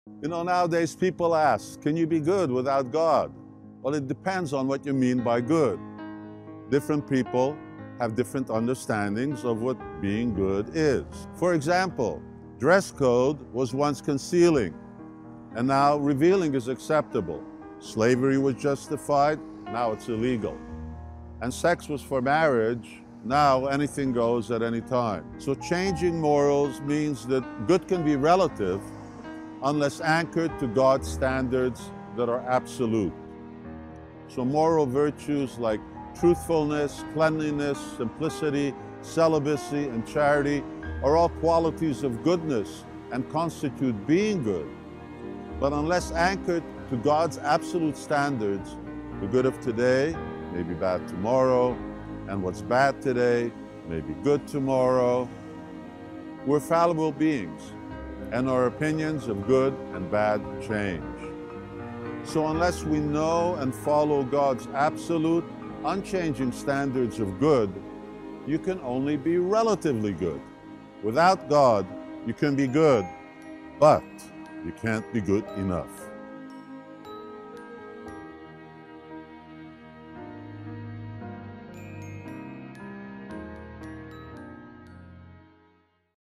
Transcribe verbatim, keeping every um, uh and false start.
You know, nowadays people ask, can you be good without God? Well, it depends on what you mean by good. Different people have different understandings of what being good is. For example, dress code was once concealing, and now revealing is acceptable. Slavery was justified, now it's illegal. And sex was for marriage, now anything goes at any time. So changing morals means that good can be relative unless anchored to God's standards that are absolute. So moral virtues like truthfulness, cleanliness, simplicity, celibacy, and charity are all qualities of goodness and constitute being good. But unless anchored to God's absolute standards, the good of today may be bad tomorrow, and what's bad today may be good tomorrow. We're fallible beings, and our opinions of good and bad change. So unless we know and follow God's absolute, unchanging standards of good, you can only be relatively good. Without God, you can be good, but you can't be good enough.